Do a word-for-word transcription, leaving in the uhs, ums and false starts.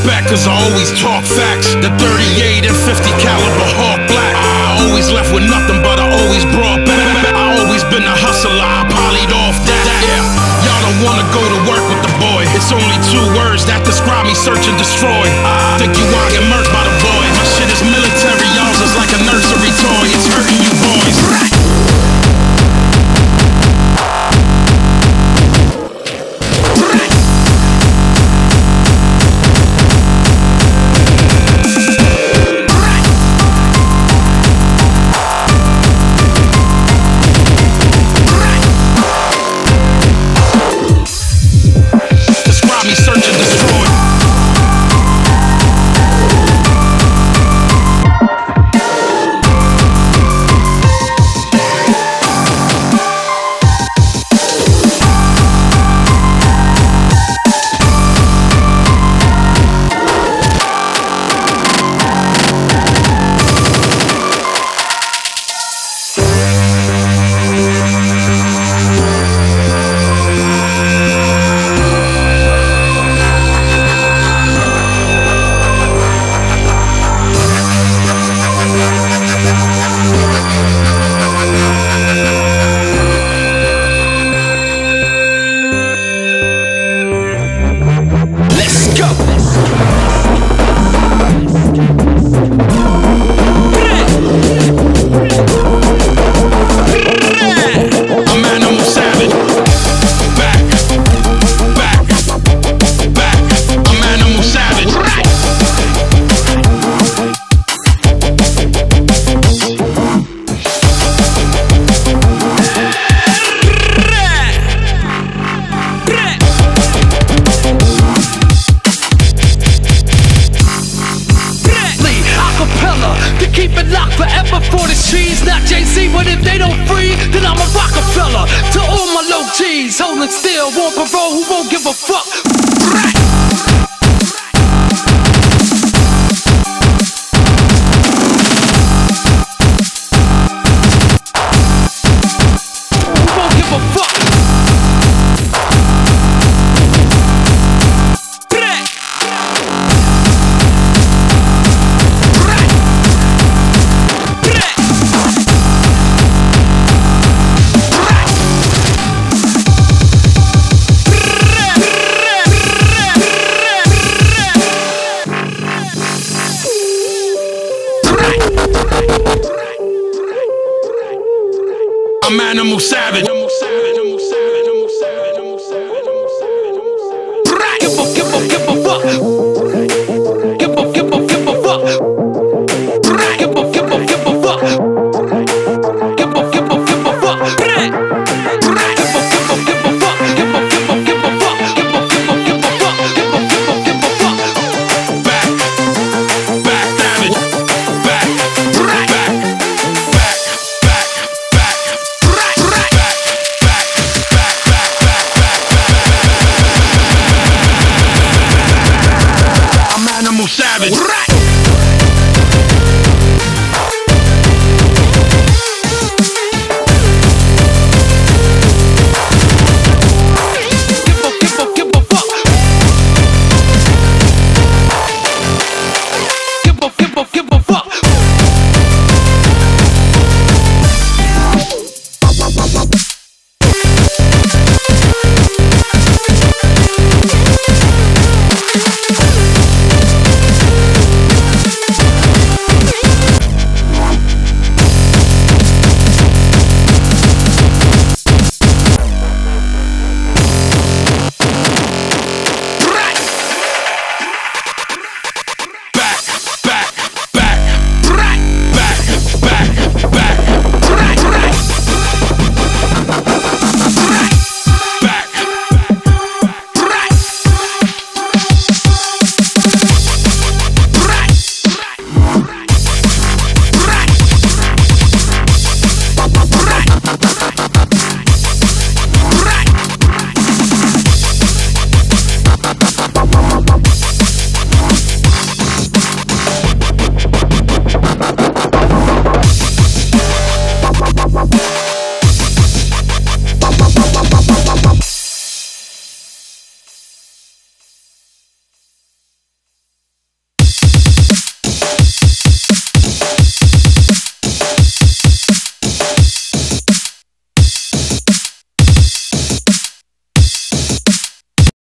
back cause I always talk facts. The thirty-eight and fifty caliber hawk black. I always left with nothing but I always brought back. I always been a hustler, I polyed off that. Yeah, y'all don't wanna go to work with the boy. It's only two words that describe me: search and destroy. I think you wanna get murked by the boy. My shit is military, y'all's is like a nursery toy. It's hurting you boys. Holding still, won't parole, who won't give a fuck. Who won't give a fuck. I'm animal savage.